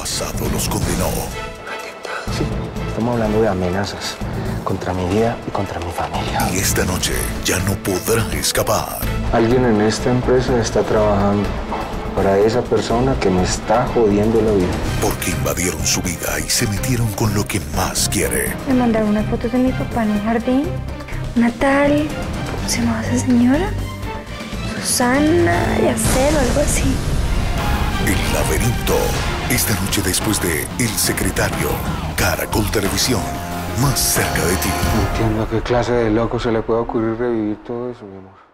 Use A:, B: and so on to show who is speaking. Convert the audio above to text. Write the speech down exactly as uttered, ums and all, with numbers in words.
A: pasado los condenó.
B: Sí, estamos hablando de amenazas contra mi vida y contra mi familia.
A: Y esta noche ya no podrá escapar.
B: Alguien en esta empresa está trabajando para esa persona que me está jodiendo la vida.
A: Porque invadieron su vida y se metieron con lo que más quiere.
C: Me mandaron unas fotos de mi papá en el jardín. Una tal, ¿cómo se llamaba esa señora? Susana, Yacel o algo así.
A: El laberinto. Esta noche después de El Secretario. Caracol Televisión. Más cerca de ti.
B: No entiendo a qué clase de loco se le puede ocurrir revivir todo eso, mi amor.